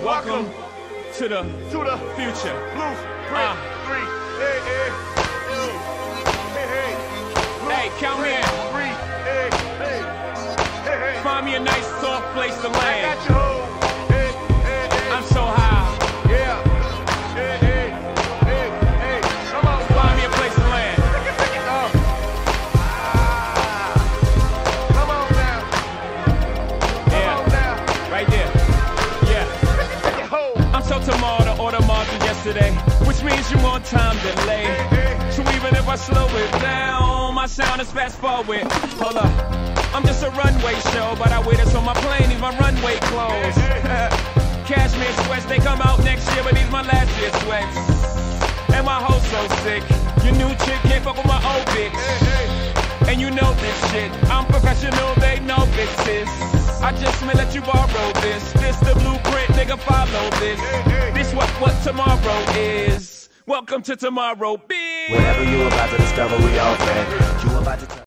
Welcome to the future. Blueprint 3. Hey, hey. Hey, hey. Hey, count me in. 3. Hey, hey. Hey, hey. Find me a nice soft place to I land. got you home. Hey, hey, hey. I'm so high. Yeah. Hey, hey. Hey, hey. Come on, Find me a place to land. Come on now. Come Yeah, on now. right there. Yeah. I'm so tomorrow or tomorrow to yesterday, which means you on time delay. So even if I slow it down, my sound is fast forward. Hold up, I'm just a runway show, but I waited so my plane needs my runway clothes. Cashmere sweats, they come out next year, but these my last year sweats. And my hoe so sick, your new chick can't fuck with my old bitch. And you know this shit, I'm professional, they know bitches. I just may let you borrow this. This the blueprint, nigga, follow this. This what tomorrow is. Welcome to tomorrow, bitch. Whatever you about to discover, we all can. You about to